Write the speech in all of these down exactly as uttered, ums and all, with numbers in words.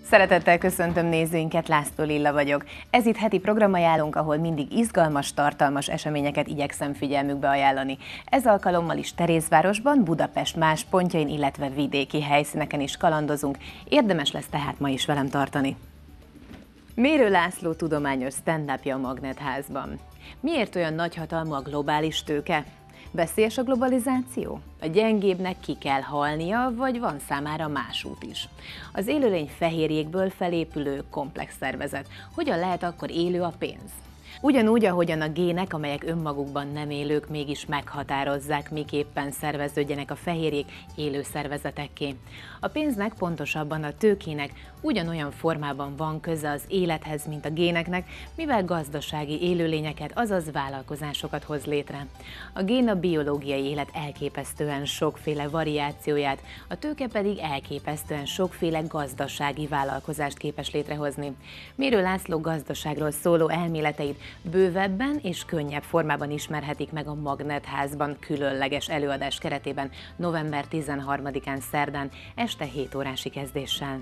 Szeretettel köszöntöm nézőinket, László Lilla vagyok. Ez itt heti programajánlónk, ahol mindig izgalmas, tartalmas eseményeket igyekszem figyelmükbe ajánlani. Ez alkalommal is Terézvárosban, Budapest más pontjain, illetve vidéki helyszíneken is kalandozunk. Érdemes lesz tehát ma is velem tartani. Mérő László tudományos stand-upja a Magnetházban. Miért olyan nagyhatalmú a globális tőke? Veszélyes a globalizáció? A gyengébbnek ki kell halnia, vagy van számára más út is? Az élőlény fehérjékből felépülő komplex szervezet. Hogyan lehet akkor élő a pénz? Ugyanúgy, ahogyan a gének, amelyek önmagukban nem élők, mégis meghatározzák, miképpen szerveződjenek a fehérjék élő szervezetekké. A pénznek, pontosabban a tőkének ugyanolyan formában van köze az élethez, mint a géneknek, mivel gazdasági élőlényeket, azaz vállalkozásokat hoz létre. A gén a biológiai élet elképesztően sokféle variációját, a tőke pedig elképesztően sokféle gazdasági vállalkozást képes létrehozni. Mérő László gazdaságról szóló elméleteit bővebben és könnyebb formában ismerhetik meg a Magnetházban különleges előadás keretében november tizenharmadikán szerdán este hét órásig kezdéssel.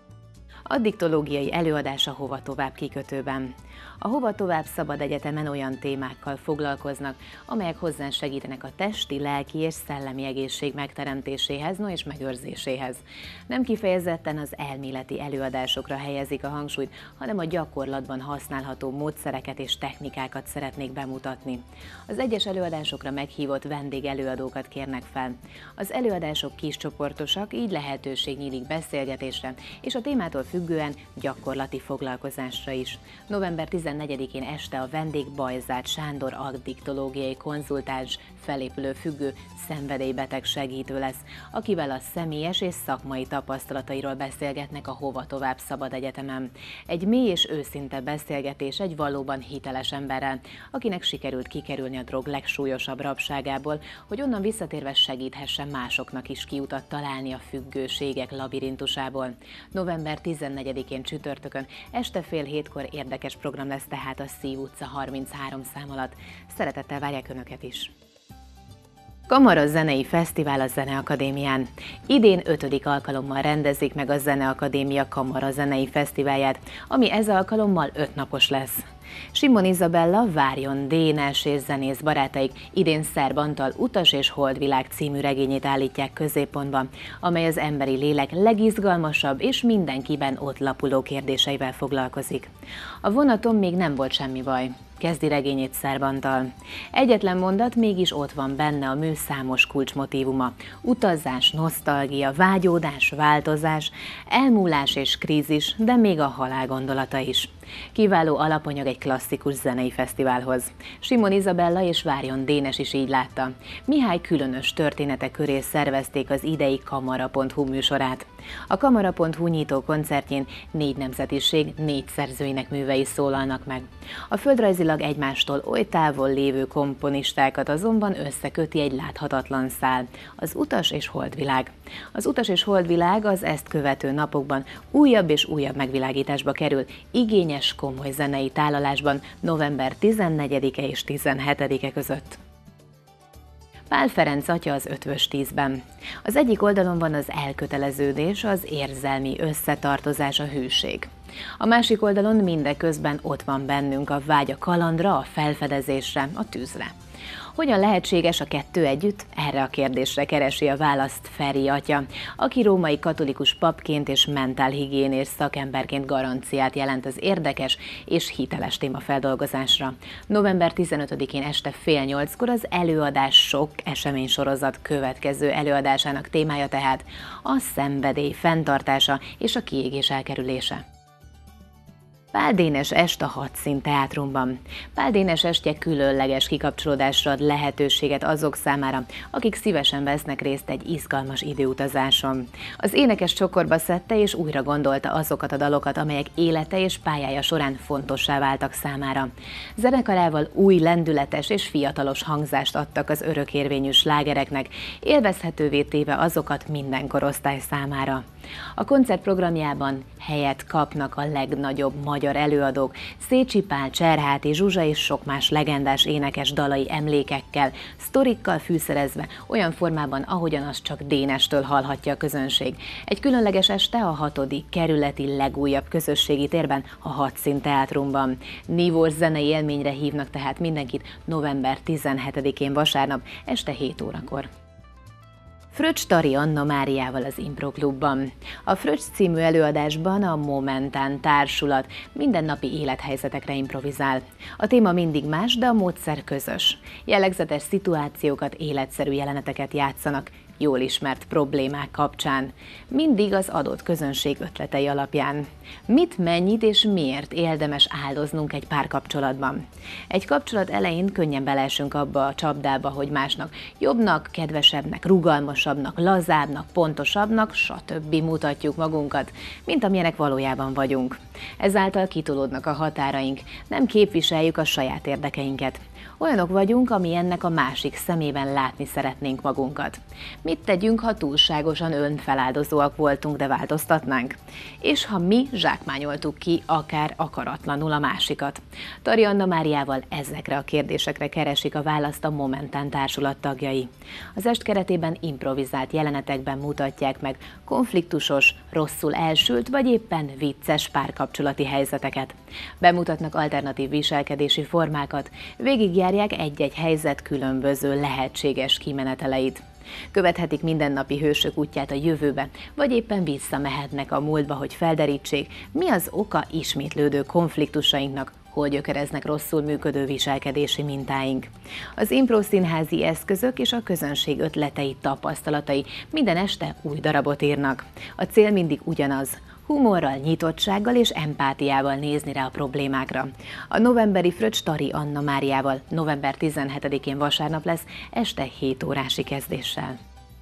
A diktológiai előadás a Hova Tovább kikötőben. A Hova Tovább Szabad Egyetemen olyan témákkal foglalkoznak, amelyek hozzá segítenek a testi, lelki és szellemi egészség megteremtéséhez, no és megőrzéséhez. Nem kifejezetten az elméleti előadásokra helyezik a hangsúlyt, hanem a gyakorlatban használható módszereket és technikákat szeretnék bemutatni. Az egyes előadásokra meghívott vendégelőadókat kérnek fel. Az előadások kiscsoportosak, így lehetőség nyílik beszélgetésre, és a témától függően gyakorlati foglalkozásra is. november tizennegyedikén este a vendég Bajzát Sándor addiktológiai konzultáns, felépülő függő szenvedélybeteg segítő lesz, akivel a személyes és szakmai tapasztalatairól beszélgetnek a Hova Tovább Szabad Egyetemen. Egy mély és őszinte beszélgetés egy valóban hiteles emberrel, akinek sikerült kikerülni a drog legsúlyosabb rabságából, hogy onnan visszatérve segíthessen másoknak is kiutat találni a függőségek labirintusából. november tizennegyedikén csütörtökön este fél hétkor érdekes program lesz tehát a Szív utca harminchárom szám alatt. Szeretettel várják Önöket is! Kamara Zenei Fesztivál a Zeneakadémián. Idén ötödik alkalommal rendezik meg a Zeneakadémia Kamara Zenei Fesztiválját, ami ez alkalommal ötnapos lesz. Simon Izabella, Várjon Dénes és zenész barátaik idén Szerb Antal Utas és Holdvilág című regényét állítják középpontba, amely az emberi lélek legizgalmasabb és mindenkiben ott lapuló kérdéseivel foglalkozik. A vonaton még nem volt semmi baj, kezdi regényét Szerb Antal. Egyetlen mondat, mégis ott van benne a mű számos kulcsmotívuma. Utazás, nosztalgia, vágyódás, változás, elmúlás és krízis, de még a halál gondolata is. Kiváló alapanyag egy klasszikus zenei fesztiválhoz. Simon Izabella és Várjon Dénes is így látta. Mihály különös története köré szervezték az idei kamara pont hu műsorát. A kamara pont hu nyitó koncertjén négy nemzetiség, négy szerzőinek művei szólalnak meg. A földrajzilag egymástól oly távol lévő komponistákat azonban összeköti egy láthatatlan szál, az Utas és Holdvilág. Az Utas és Holdvilág az ezt követő napokban újabb és újabb megvilágításba kerül, igényes, komoly zenei tálalásban november tizennegyedike és tizenhetedike között. Pál Ferenc atya az Ötvös tízben. Az egyik oldalon van az elköteleződés, az érzelmi összetartozás, a hűség. A másik oldalon mindeközben ott van bennünk a vágy a kalandra, a felfedezésre, a tűzre. Hogyan lehetséges a kettő együtt? Erre a kérdésre keresi a választ Feri atya, aki római katolikus papként és mentálhigiénés szakemberként garanciát jelent az érdekes és hiteles témafeldolgozásra. november tizenötödikén este fél nyolckor az előadás sok eseménysorozat következő előadásának témája tehát a szenvedély fenntartása és a kiégés elkerülése. Pál Dénes est a Hadszín teátrumban. Pál Dénes estje különleges kikapcsolódásra ad lehetőséget azok számára, akik szívesen vesznek részt egy izgalmas időutazáson. Az énekes csokorba szedte és újra gondolta azokat a dalokat, amelyek élete és pályája során fontossá váltak számára. Zenekarával új lendületes és fiatalos hangzást adtak az örökérvényű slágereknek, élvezhetővé téve azokat minden korosztály számára. A koncert programjában helyet kapnak a legnagyobb magyar magyar előadók, Szécsi Pál, Cserháti Zsuzsa és sok más legendás énekes dalai emlékekkel, sztorikkal fűszerezve, olyan formában, ahogyan azt csak Dénestől hallhatja a közönség. Egy különleges este a hatodik kerületi legújabb közösségi térben, a Hadszín Teátrumban. Nívós zenei élményre hívnak tehát mindenkit november tizenhetedikén vasárnap este hét órakor. Fröccs Tari Anna Máriával az Impro Klubban. A Fröccs című előadásban a Momentán társulat mindennapi élethelyzetekre improvizál. A téma mindig más, de a módszer közös. Jellegzetes szituációkat, életszerű jeleneteket játszanak, jól ismert problémák kapcsán, mindig az adott közönség ötletei alapján. Mit, mennyit és miért érdemes áldoznunk egy párkapcsolatban? Egy kapcsolat elején könnyen beleesünk abba a csapdába, hogy másnak jobbnak, kedvesebbnek, rugalmasabbnak, lazábbnak, pontosabbnak, stb. Mutatjuk magunkat, mint amilyenek valójában vagyunk. Ezáltal kitolódnak a határaink, nem képviseljük a saját érdekeinket. Olyanok vagyunk, ami ennek a másik szemében látni szeretnénk magunkat. Mit tegyünk, ha túlságosan önfeláldozóak voltunk, de változtatnánk? És ha mi zsákmányoltuk ki, akár akaratlanul a másikat? Tari Anna Máriával ezekre a kérdésekre keresik a választ a Momentán társulat tagjai. Az est keretében improvizált jelenetekben mutatják meg konfliktusos, rosszul elsült vagy éppen vicces párkapcsolati helyzeteket. Bemutatnak alternatív viselkedési formákat, végigjárják egy-egy helyzet különböző lehetséges kimeneteleit. Követhetik mindennapi hősök útját a jövőbe, vagy éppen visszamehetnek a múltba, hogy felderítsék, mi az oka ismétlődő konfliktusainknak, hol gyökereznek rosszul működő viselkedési mintáink. Az impro színházi eszközök és a közönség ötletei, tapasztalatai minden este új darabot írnak. A cél mindig ugyanaz: humorral, nyitottsággal és empátiával nézni rá a problémákra. A novemberi Fröccs Tari Anna Máriával november tizenhetedikén vasárnap lesz este hét órási kezdéssel.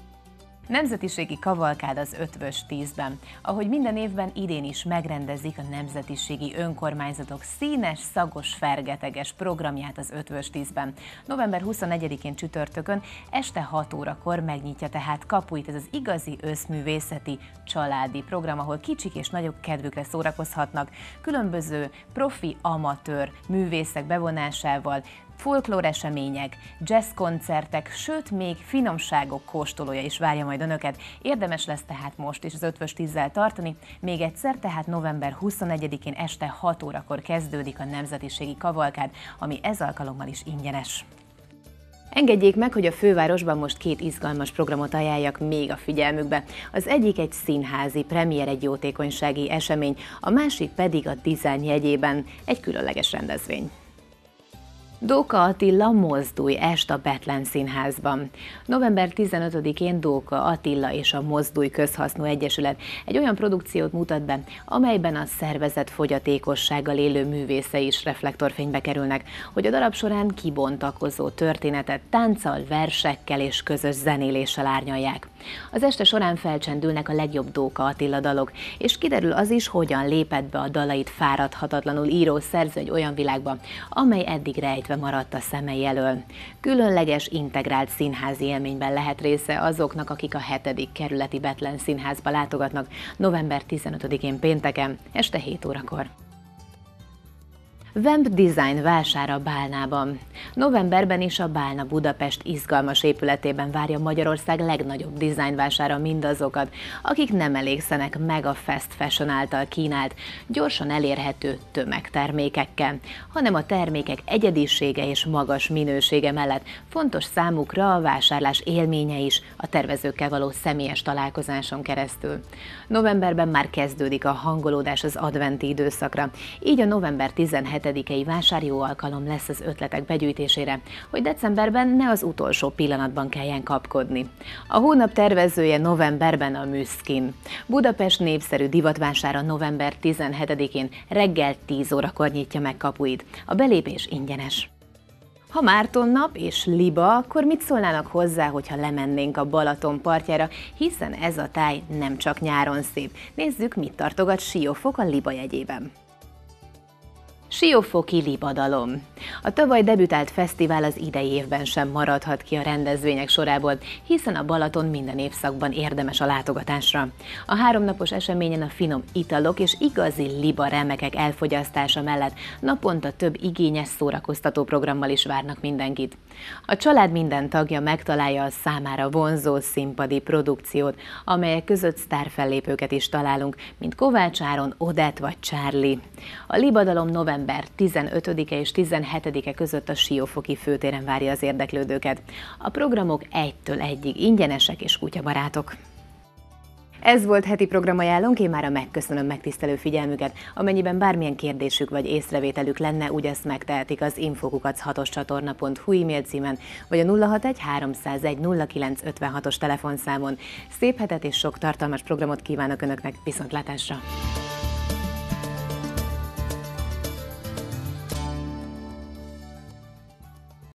Nemzetiségi kavalkád az Ötvös tízben. Ahogy minden évben, idén is megrendezik a nemzetiségi önkormányzatok színes, szagos, fergeteges programját az Ötvös tízben. november huszonegyedikén csütörtökön este hat órakor megnyitja tehát kapuit ez az igazi összművészeti családi program, ahol kicsik és nagyok kedvükre szórakozhatnak, különböző profi, amatőr művészek bevonásával, folklóresemények, jazzkoncertek, sőt még finomságok kóstolója is várja majd önöket. Érdemes lesz tehát most is az Ötvös tízzel tartani. Még egyszer, tehát november huszonegyedikén este hat órakor kezdődik a nemzetiségi kavalkád, ami ez alkalommal is ingyenes. Engedjék meg, hogy a fővárosban most két izgalmas programot ajánljak még a figyelmükbe. Az egyik egy színházi premier, egy jótékonysági esemény, a másik pedig a Design jegyében egy különleges rendezvény. Dóka Attila Mozdulj est a Bethlen Színházban. november tizenötödikén Dóka Attila és a Mozdulj Közhasznú Egyesület egy olyan produkciót mutat be, amelyben a szervezett fogyatékossággal élő művészei is reflektorfénybe kerülnek, hogy a darab során kibontakozó történetet tánccal, versekkel és közös zenéléssel árnyalják. Az este során felcsendülnek a legjobb Dóka Attila dalok, és kiderül az is, hogyan lépett be a dalait fáradhatatlanul író szerző egy olyan világba, amely eddig rejtve maradt a szemei elől. Különleges, integrált színházi élményben lehet része azoknak, akik a hetedik kerületi Bethlen Színházba látogatnak november tizenötödikén pénteken este hét órakor. Vamp Design vására Bálnában. Novemberben is a Bálna Budapest izgalmas épületében várja Magyarország legnagyobb dizájnvására mindazokat, akik nem elégszenek meg a fast fashion által kínált, gyorsan elérhető tömegtermékekkel, hanem a termékek egyedisége és magas minősége mellett fontos számukra a vásárlás élménye is a tervezőkkel való személyes találkozáson keresztül. Novemberben már kezdődik a hangolódás az adventi időszakra, így a november tizenhetedikei vásár jó alkalom lesz az ötletek begyűjtésére, hogy decemberben ne az utolsó pillanatban kelljen kapkodni. A hónap tervezője novemberben a Müszkin. Budapest népszerű divatvására november tizenhetedikén reggel tíz órakor nyitja meg kapuit. A belépés ingyenes. Ha Márton nap és liba, akkor mit szólnának hozzá, hogyha lemennénk a Balaton partjára, hiszen ez a táj nem csak nyáron szép. Nézzük, mit tartogat Siófok a Liba jegyében. Siófoki Libadalom. A tavaly debütált fesztivál az idei évben sem maradhat ki a rendezvények sorából, hiszen a Balaton minden évszakban érdemes a látogatásra. A háromnapos eseményen a finom italok és igazi liba remekek elfogyasztása mellett naponta több igényes szórakoztató programmal is várnak mindenkit. A család minden tagja megtalálja a számára vonzó színpadi produkciót, amelyek között sztárfellépőket is találunk, mint Kovács Áron, Odett vagy Charlie. A Libadalom november tizenötödike és tizenhetedike között a Siófoki főtéren várja az érdeklődőket. A programok egytől egyig ingyenesek és kutyabarátok. Ez volt heti programajánlónk, én mára megköszönöm megtisztelő figyelmüket. Amennyiben bármilyen kérdésük vagy észrevételük lenne, úgy ezt megtehetik az info kukac hatos csatorna pont hu e-mail címen, vagy a nulla hatvanegy háromszázegy nulla kilenc ötvenhatos telefonszámon. Szép hetet és sok tartalmas programot kívánok Önöknek, viszontlátásra!